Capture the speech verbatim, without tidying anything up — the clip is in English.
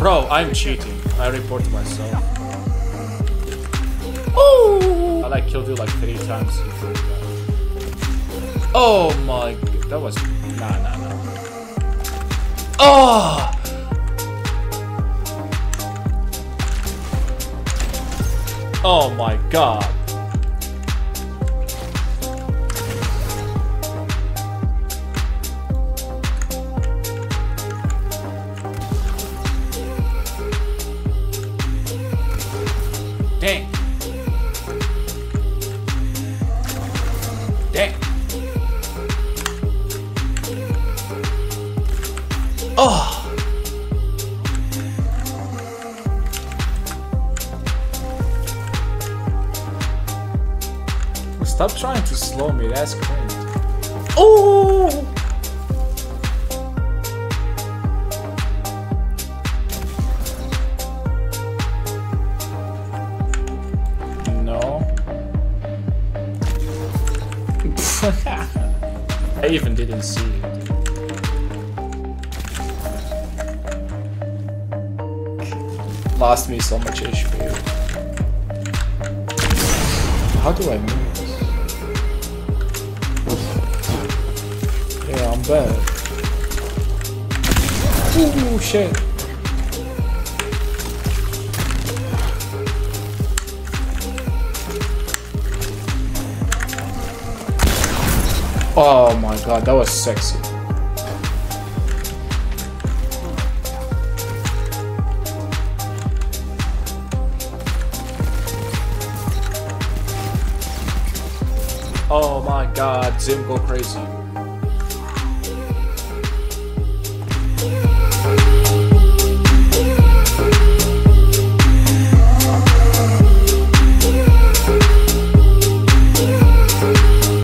Bro, I'm cheating. I reported myself. Oh! I like killed you like three times. Oh my god. That was... Nah, nah, nah. Oh! Oh my god. Dang. Dang. Oh. Stop trying to slow me, that's cringe. Oh! No. I even didn't see it. Lost me so much H P. How do I move? Yeah, I'm bad. Ooh, shit. Oh my god, that was sexy. Oh my god, Zim go crazy.